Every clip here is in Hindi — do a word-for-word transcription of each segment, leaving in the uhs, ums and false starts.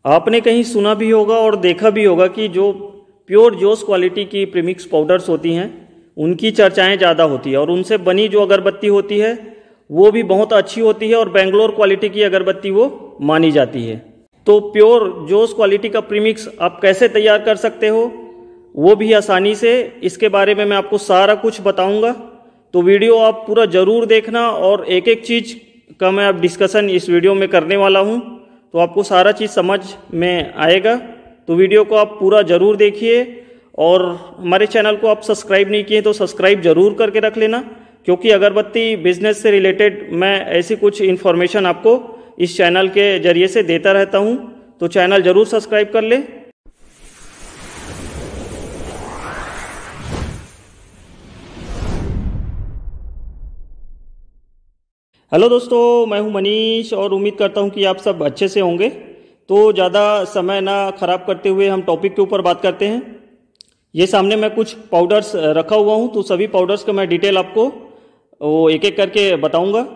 आपने कहीं सुना भी होगा और देखा भी होगा कि जो प्योर जोस क्वालिटी की प्रीमिक्स पाउडर्स होती हैं उनकी चर्चाएं ज़्यादा होती है और उनसे बनी जो अगरबत्ती होती है वो भी बहुत अच्छी होती है और बेंगलोर क्वालिटी की अगरबत्ती वो मानी जाती है। तो प्योर जोस क्वालिटी का प्रीमिक्स आप कैसे तैयार कर सकते हो वो भी आसानी से, इसके बारे में मैं आपको सारा कुछ बताऊंगा। तो वीडियो आप पूरा ज़रूर देखना और एक एक चीज़ का मैं अब डिस्कशन इस वीडियो में करने वाला हूं, तो आपको सारा चीज़ समझ में आएगा। तो वीडियो को आप पूरा ज़रूर देखिए और हमारे चैनल को आप सब्सक्राइब नहीं किए तो सब्सक्राइब ज़रूर करके रख लेना, क्योंकि अगरबत्ती बिजनेस से रिलेटेड मैं ऐसी कुछ इन्फॉर्मेशन आपको इस चैनल के ज़रिए से देता रहता हूं। तो चैनल ज़रूर सब्सक्राइब कर ले। हेलो दोस्तों, मैं हूं मनीष और उम्मीद करता हूं कि आप सब अच्छे से होंगे। तो ज़्यादा समय ना ख़राब करते हुए हम टॉपिक के ऊपर बात करते हैं। ये सामने मैं कुछ पाउडर्स रखा हुआ हूं, तो सभी पाउडर्स का मैं डिटेल आपको वो एक एक करके बताऊंगा।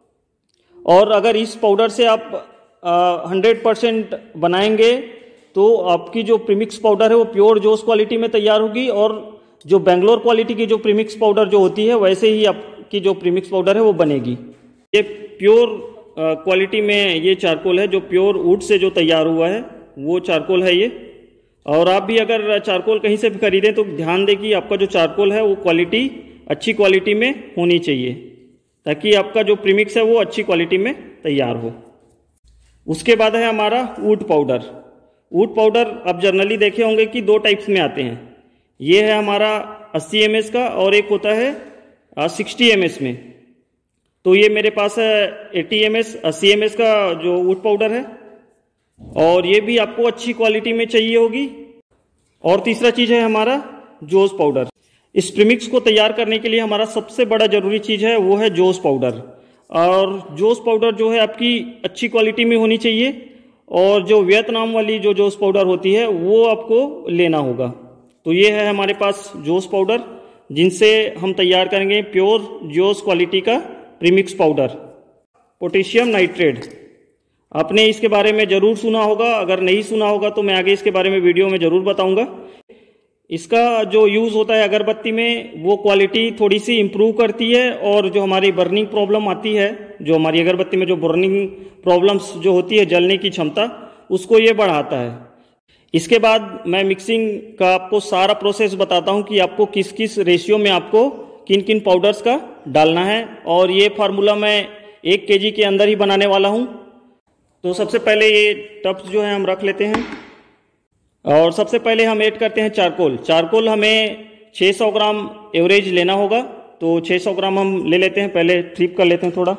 और अगर इस पाउडर से आप हंड्रेड परसेंट बनाएंगे तो आपकी जो प्रीमिक्स पाउडर है वो प्योर जोस क्वालिटी में तैयार होगी, और जो बेंगलोर क्वालिटी की जो प्रीमिक्स पाउडर जो होती है वैसे ही आपकी जो प्रीमिक्स पाउडर है वो बनेगी। ये प्योर क्वालिटी में ये चारकोल है, जो प्योर वुड से जो तैयार हुआ है वो चारकोल है ये। और आप भी अगर चारकोल कहीं से भी खरीदें तो ध्यान दें कि आपका जो चारकोल है वो क्वालिटी अच्छी क्वालिटी में होनी चाहिए, ताकि आपका जो प्रीमिक्स है वो अच्छी क्वालिटी में तैयार हो। उसके बाद है हमारा वुड पाउडर। वुड पाउडर आप जनरली देखे होंगे कि दो टाइप्स में आते हैं। ये है हमारा अस्सी एम एस का और एक होता है सिक्सटी एम एस में। तो ये मेरे पास है एटी एम एस अस्सी एम एस का जो वुड पाउडर है, और ये भी आपको अच्छी क्वालिटी में चाहिए होगी। और तीसरा चीज़ है हमारा जोस पाउडर। इस प्रीमिक्स को तैयार करने के लिए हमारा सबसे बड़ा जरूरी चीज़ है वो है जोस पाउडर। और जोस पाउडर जो है आपकी अच्छी क्वालिटी में होनी चाहिए, और जो वियतनाम वाली जो जोस पाउडर होती है वो आपको लेना होगा। तो ये है हमारे पास जोस पाउडर, जिनसे हम तैयार करेंगे प्योर जोस क्वालिटी का प्रीमिक्स पाउडर। पोटेशियम नाइट्रेट, आपने इसके बारे में ज़रूर सुना होगा, अगर नहीं सुना होगा तो मैं आगे इसके बारे में वीडियो में ज़रूर बताऊंगा। इसका जो यूज़ होता है अगरबत्ती में वो क्वालिटी थोड़ी सी इम्प्रूव करती है, और जो हमारी बर्निंग प्रॉब्लम आती है, जो हमारी अगरबत्ती में जो बर्निंग प्रॉब्लम्स जो होती है, जलने की क्षमता, उसको ये बढ़ाता है। इसके बाद मैं मिक्सिंग का आपको सारा प्रोसेस बताता हूँ कि आपको किस किस रेशियो में आपको किन किन पाउडर्स का डालना है, और ये फार्मूला मैं एक केजी के अंदर ही बनाने वाला हूँ। तो सबसे पहले ये टब्स जो है हम रख लेते हैं, और सबसे पहले हम ऐड करते हैं चारकोल। चारकोल हमें छह सौ ग्राम एवरेज लेना होगा, तो छह सौ ग्राम हम ले लेते हैं। पहले ट्रिप कर लेते हैं थोड़ा।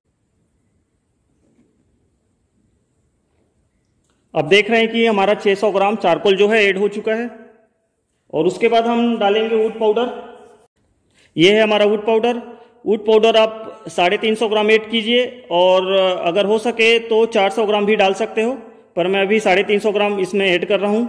अब देख रहे हैं कि हमारा छह सौ ग्राम चारकोल जो है ऐड हो चुका है। और उसके बाद हम डालेंगे वुड पाउडर। ये है हमारा वुड पाउडर। वुड पाउडर आप साढ़े तीन सौ ग्राम ऐड कीजिए, और अगर हो सके तो चार सौ ग्राम भी डाल सकते हो, पर मैं अभी साढ़े तीन सौ ग्राम इसमें ऐड कर रहा हूं।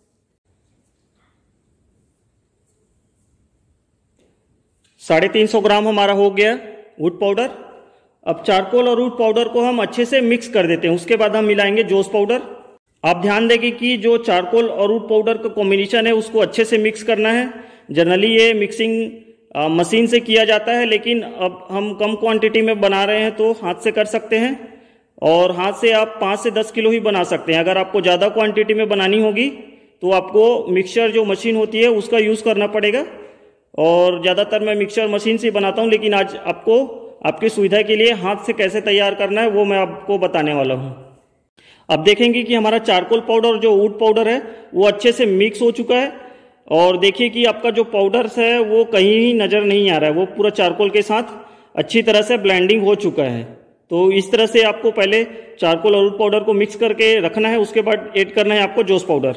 साढ़े तीन सौ ग्राम हमारा हो गया वुड पाउडर। अब चारकोल और वुड पाउडर को हम अच्छे से मिक्स कर देते हैं। उसके बाद हम मिलाएंगे जोस पाउडर। आप ध्यान देंगे कि जो चारकोल और वुड पाउडर का कॉम्बिनेशन है उसको अच्छे से मिक्स करना है। जनरली ये मिक्सिंग आ, मशीन से किया जाता है, लेकिन अब हम कम क्वांटिटी में बना रहे हैं तो हाथ से कर सकते हैं, और हाथ से आप पाँच से दस किलो ही बना सकते हैं। अगर आपको ज़्यादा क्वांटिटी में बनानी होगी तो आपको मिक्सचर जो मशीन होती है उसका यूज़ करना पड़ेगा, और ज़्यादातर मैं मिक्सचर मशीन से बनाता हूँ, लेकिन आज आपको आपकी सुविधा के लिए हाथ से कैसे तैयार करना है वो मैं आपको बताने वाला हूँ। अब देखेंगे कि हमारा चारकोल पाउडर जो वुड पाउडर है वो अच्छे से मिक्स हो चुका है, और देखिए कि आपका जो पाउडर्स है वो कहीं ही नज़र नहीं आ रहा है, वो पूरा चारकोल के साथ अच्छी तरह से ब्लेंडिंग हो चुका है। तो इस तरह से आपको पहले चारकोल और वुड पाउडर को मिक्स करके रखना है। उसके बाद ऐड करना है आपको जोस पाउडर।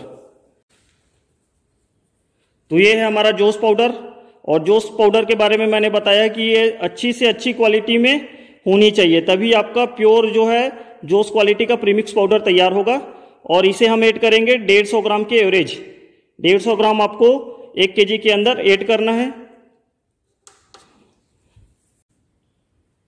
तो ये है हमारा जोस पाउडर, और जोस पाउडर के बारे में मैंने बताया कि ये अच्छी से अच्छी क्वालिटी में होनी चाहिए, तभी आपका प्योर जो है जोस क्वालिटी का प्रीमिक्स पाउडर तैयार होगा। और इसे हम ऐड करेंगे डेढ़ सौ ग्राम के एवरेज। डेढ़ सौ ग्राम आपको एक केजी के अंदर ऐड करना है।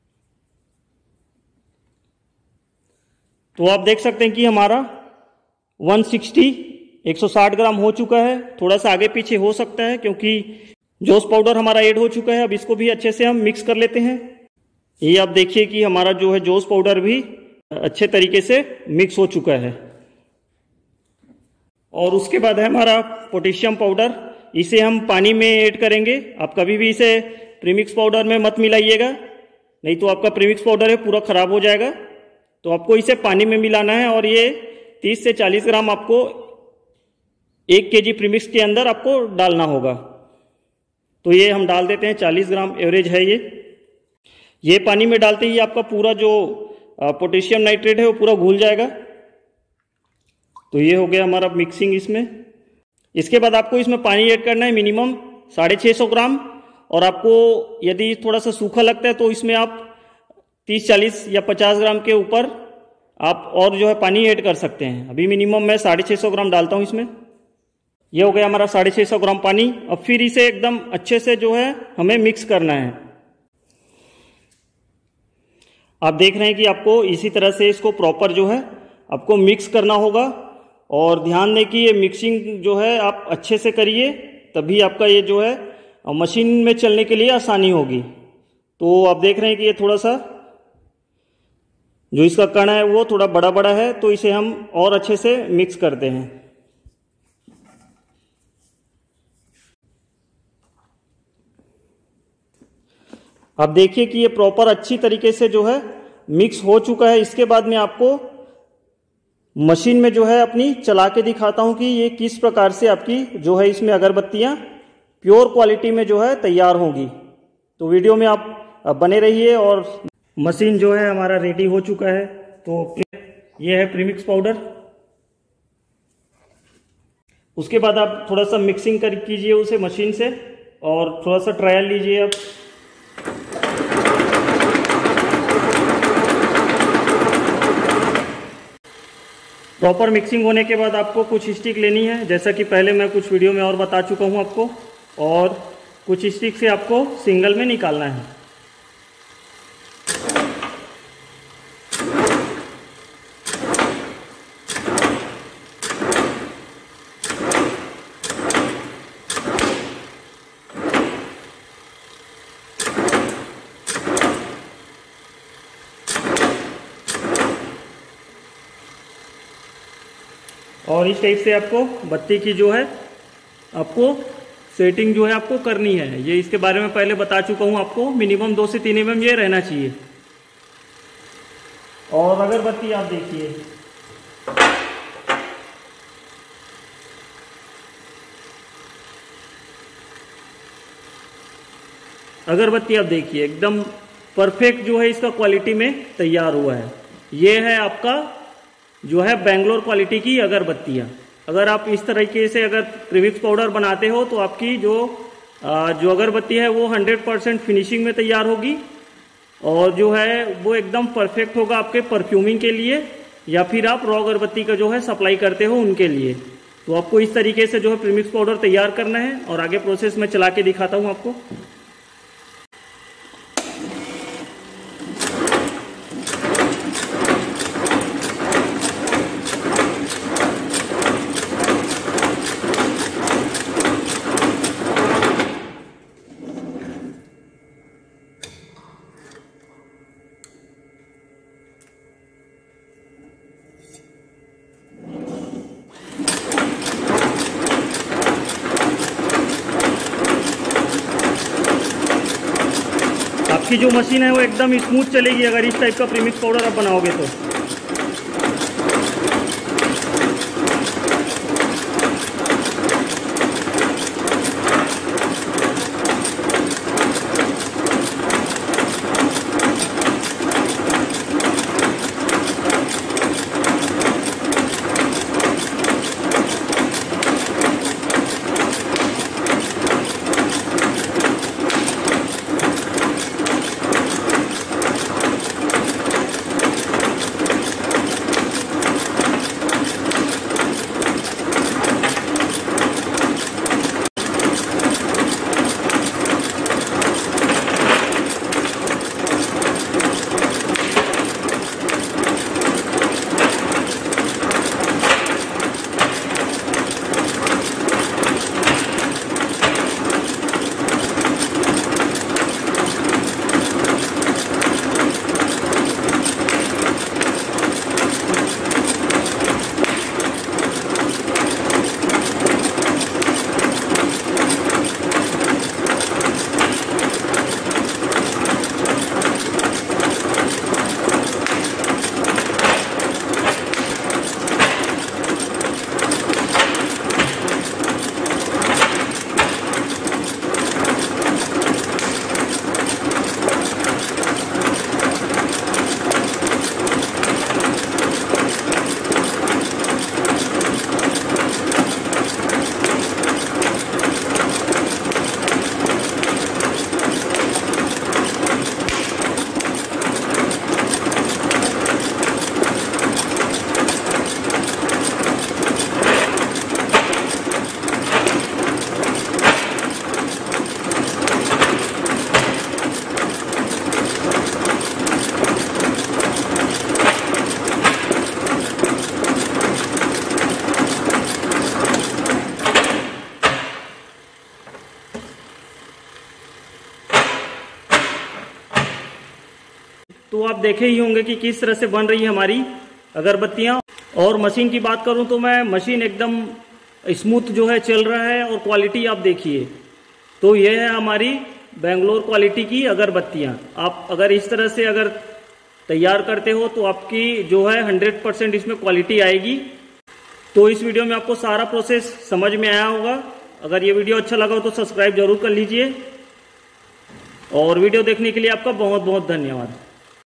तो आप देख सकते हैं कि हमारा वन सिक्सटी एक सौ साठ ग्राम हो चुका है। थोड़ा सा आगे पीछे हो सकता है क्योंकि जोस पाउडर हमारा ऐड हो चुका है। अब इसको भी अच्छे से हम मिक्स कर लेते हैं। ये आप देखिए कि हमारा जो है जोस पाउडर भी अच्छे तरीके से मिक्स हो चुका है। और उसके बाद है हमारा पोटेशियम पाउडर। इसे हम पानी में ऐड करेंगे। आप कभी भी इसे प्रीमिक्स पाउडर में मत मिलाइएगा, नहीं तो आपका प्रीमिक्स पाउडर है पूरा खराब हो जाएगा। तो आपको इसे पानी में मिलाना है और ये तीस से चालीस ग्राम आपको एक केजी प्रीमिक्स के अंदर आपको डालना होगा। तो ये हम डाल देते हैं, चालीस ग्राम एवरेज है ये। ये पानी में डालते ही आपका पूरा जो पोटेशियम नाइट्रेट है वो पूरा घुल जाएगा। तो ये हो गया हमारा मिक्सिंग इसमें। इसके बाद आपको इसमें पानी ऐड करना है मिनिमम साढ़े छः सौ ग्राम। और आपको यदि थोड़ा सा सूखा लगता है तो इसमें आप तीस चालीस या पचास ग्राम के ऊपर आप और जो है पानी ऐड कर सकते हैं। अभी मिनिमम मैं साढ़े छः सौ ग्राम डालता हूँ इसमें। ये हो गया हमारा साढ़े छः सौ ग्राम पानी। अब फिर इसे एकदम अच्छे से जो है हमें मिक्स करना है। आप देख रहे हैं कि आपको इसी तरह से इसको प्रॉपर जो है आपको मिक्स करना होगा। और ध्यान दें कि ये मिक्सिंग जो है आप अच्छे से करिए, तभी आपका ये जो है मशीन में चलने के लिए आसानी होगी। तो आप देख रहे हैं कि ये थोड़ा सा जो इसका कण है वो थोड़ा बड़ा बड़ा है, तो इसे हम और अच्छे से मिक्स करते हैं। आप देखिए कि ये प्रॉपर अच्छी तरीके से जो है मिक्स हो चुका है। इसके बाद में आपको मशीन में जो है अपनी चला के दिखाता हूं कि ये किस प्रकार से आपकी जो है इसमें अगरबत्तियां प्योर क्वालिटी में जो है तैयार होंगी। तो वीडियो में आप बने रहिए। और मशीन जो है हमारा रेडी हो चुका है। तो ये है प्रीमिक्स पाउडर। उसके बाद आप थोड़ा सा मिक्सिंग कर कीजिए उसे मशीन से और थोड़ा सा ट्रायल लीजिए आप। प्रॉपर मिक्सिंग होने के बाद आपको कुछ स्टिक लेनी है, जैसा कि पहले मैं कुछ वीडियो में और बता चुका हूं आपको। और कुछ स्टिक से आपको सिंगल में निकालना है। और इस टाइप से आपको बत्ती की जो है आपको सेटिंग जो है आपको करनी है। ये इसके बारे में पहले बता चुका हूं आपको। मिनिमम दो से तीन एम एम ये रहना चाहिए। और अगरबत्ती आप देखिए, अगरबत्ती आप देखिए एकदम परफेक्ट जो है इसका क्वालिटी में तैयार हुआ है। ये है आपका जो है बेंगलोर क्वालिटी की अगरबत्तियाँ। अगर आप इस तरीके से अगर प्रीमिक्स पाउडर बनाते हो तो आपकी जो जो अगरबत्ती है वो हंड्रेड परसेंट फिनिशिंग में तैयार होगी। और जो है वो एकदम परफेक्ट होगा आपके परफ्यूमिंग के लिए, या फिर आप रॉ अगरबत्ती का जो है सप्लाई करते हो उनके लिए। तो आपको इस तरीके से जो है प्रीमिक्स पाउडर तैयार करना है। और आगे प्रोसेस में चला के दिखाता हूँ आपको। आपकी जो मशीन है वो एकदम स्मूथ चलेगी अगर इस टाइप का प्रीमिक्स पाउडर आप बनाओगे तो। तो आप देखे ही होंगे कि किस तरह से बन रही है हमारी अगरबत्तियां। और मशीन की बात करूं तो मैं मशीन एकदम स्मूथ जो है चल रहा है और क्वालिटी आप देखिए। तो यह है हमारी बेंगलोर क्वालिटी की अगरबत्तियां। आप अगर इस तरह से अगर तैयार करते हो तो आपकी जो है हंड्रेड परसेंट इसमें क्वालिटी आएगी। तो इस वीडियो में आपको सारा प्रोसेस समझ में आया होगा। अगर ये वीडियो अच्छा लगा हो तो सब्सक्राइब जरूर कर लीजिए और वीडियो देखने के लिए आपका बहुत बहुत धन्यवाद।